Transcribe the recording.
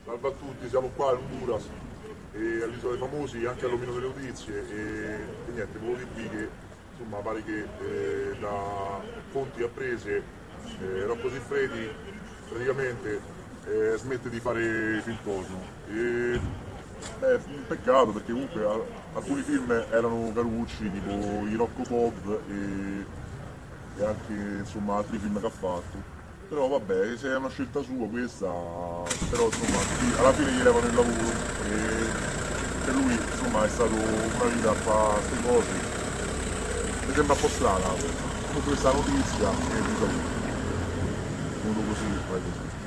Salve a tutti, siamo qua a Honduras, all'Isola dei Famosi, anche all'Omino delle Notizie e niente, volevo dirvi che insomma pare che da fonti apprese Rocco Siffredi praticamente smette di fare film porno. È un peccato perché comunque alcuni film erano carucci, tipo i Rocco Pop e anche insomma altri film che ha fatto. Però vabbè, se è una scelta sua questa, però insomma sì, alla fine gli levano il lavoro e per lui insomma è stato una vita a fare queste cose. Mi sembra un po' strana comunque questa notizia e mi saluto. Venuto così, fai così.